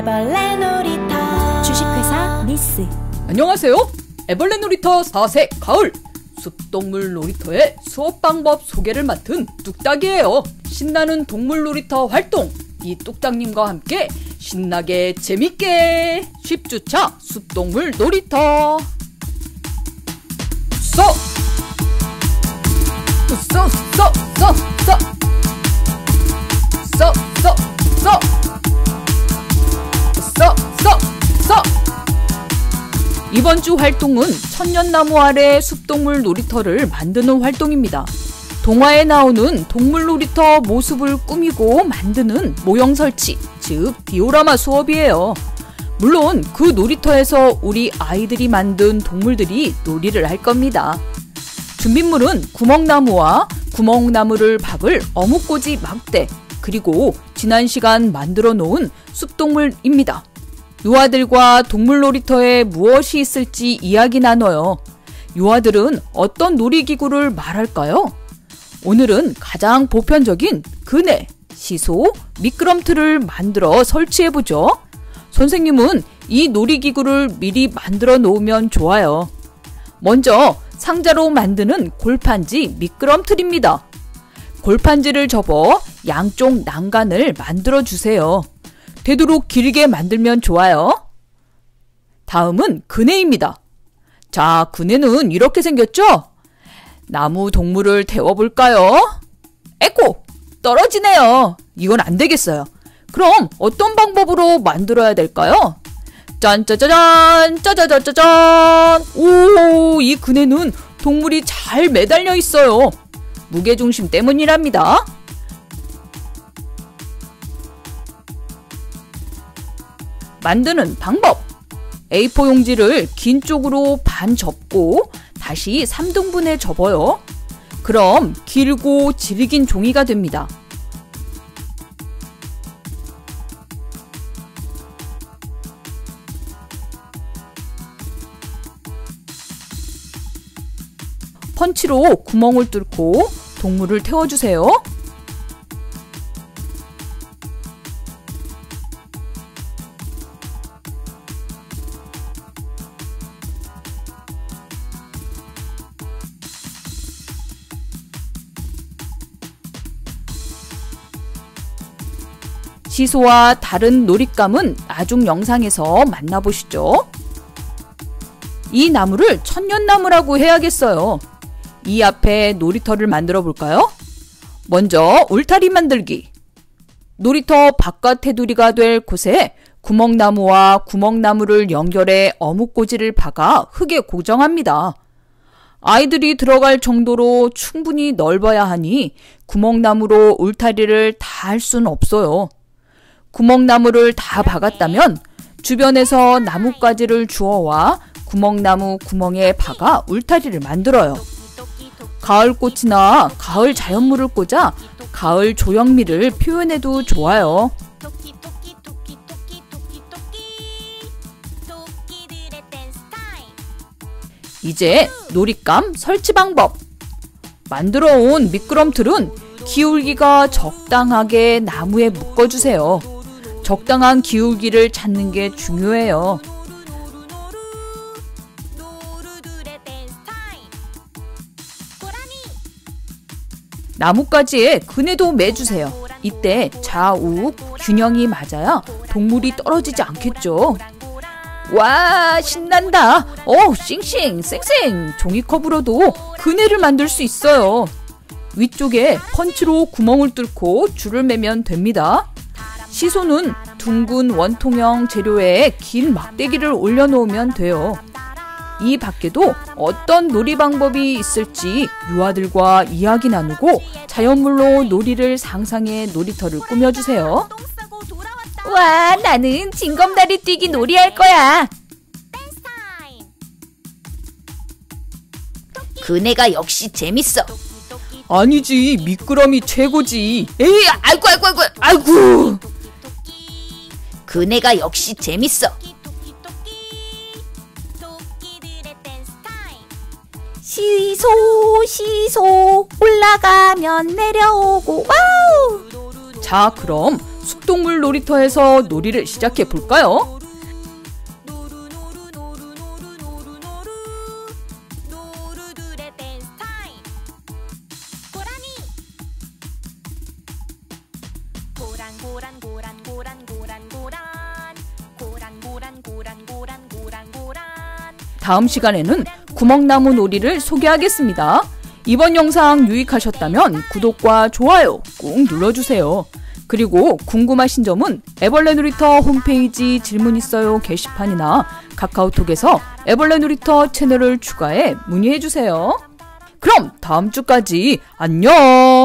애벌레 놀이터. 주식회사 니스. 안녕하세요. 애벌레 놀이터 4세 가을 숲동물 놀이터의 수업 방법 소개를 맡은 뚝딱이에요. 신나는 동물 놀이터 활동, 이 뚝딱님과 함께 신나게 재밌게 10주차 숲동물 놀이터. 이번 주 활동은 천년나무 아래 숲동물 놀이터를 만드는 활동입니다. 동화에 나오는 동물 놀이터 모습을 꾸미고 만드는 모형 설치, 즉 디오라마 수업이에요. 물론 그 놀이터에서 우리 아이들이 만든 동물들이 놀이를 할 겁니다. 준비물은 구멍나무와 구멍나무를 박을 어묵꽂이 막대, 그리고 지난 시간 만들어 놓은 숲동물입니다. 유아들과 동물 놀이터에 무엇이 있을지 이야기 나눠요. 유아들은 어떤 놀이기구를 말할까요? 오늘은 가장 보편적인 그네, 시소, 미끄럼틀을 만들어 설치해보죠. 선생님은 이 놀이기구를 미리 만들어 놓으면 좋아요. 먼저 상자로 만드는 골판지 미끄럼틀입니다. 골판지를 접어 양쪽 난간을 만들어 주세요. 되도록 길게 만들면 좋아요. 다음은 그네입니다. 자, 그네는 이렇게 생겼죠? 나무 동물을 태워볼까요? 에코! 떨어지네요. 이건 안 되겠어요. 그럼 어떤 방법으로 만들어야 될까요? 짠짜자잔! 짜자자자잔! 오, 이 그네는 동물이 잘 매달려 있어요. 무게중심 때문이랍니다. 만드는 방법! A4 용지를 긴 쪽으로 반 접고 다시 3등분해 접어요. 그럼 길고 질긴 종이가 됩니다. 펀치로 구멍을 뚫고 동물을 태워주세요. 시소와 다른 놀잇감은 나중 영상에서 만나보시죠. 이 나무를 천년나무라고 해야겠어요. 이 앞에 놀이터를 만들어 볼까요? 먼저 울타리 만들기. 놀이터 바깥 테두리가 될 곳에 구멍나무와 구멍나무를 연결해 어묵꽂이를 박아 흙에 고정합니다. 아이들이 들어갈 정도로 충분히 넓어야 하니 구멍나무로 울타리를 다 할 수는 없어요. 구멍나무를 다 박았다면 주변에서 나뭇가지를 주워와 구멍나무 구멍에 박아 울타리를 만들어요. 가을꽃이나 가을 자연물을 꽂아 가을 조형미를 표현해도 좋아요. 이제 놀잇감 설치 방법. 만들어 온 미끄럼틀은 기울기가 적당하게 나무에 묶어주세요. 적당한 기울기를 찾는 게 중요해요. 나뭇가지에 그네도 매주세요. 이때 좌우 균형이 맞아야 동물이 떨어지지 않겠죠. 와, 신난다. 싱싱 쌩쌩. 종이컵으로도 그네를 만들 수 있어요. 위쪽에 펀치로 구멍을 뚫고 줄을 매면 됩니다. 시소는 둥근 원통형 재료에 긴 막대기를 올려놓으면 돼요. 이 밖에도 어떤 놀이 방법이 있을지 유아들과 이야기 나누고 자연물로 놀이를 상상해 놀이터를 꾸며주세요. 와, 나는 징검다리 뛰기 놀이할 거야. 그네가 역시 재밌어. 아니지, 미끄럼이 최고지. 에이, 아이고. 그네가 역시 재밌어. 시소 올라가면 내려오고 와우. 자, 그럼 숲동물 놀이터에서 놀이를 시작해 볼까요? 다음 시간에는 구멍나무 놀이를 소개하겠습니다. 이번 영상 유익하셨다면 구독과 좋아요 꾹 눌러주세요. 그리고 궁금하신 점은 애벌레 놀이터 홈페이지 질문 있어요 게시판이나 카카오톡에서 애벌레 놀이터 채널을 추가해 문의해주세요. 그럼 다음 주까지 안녕!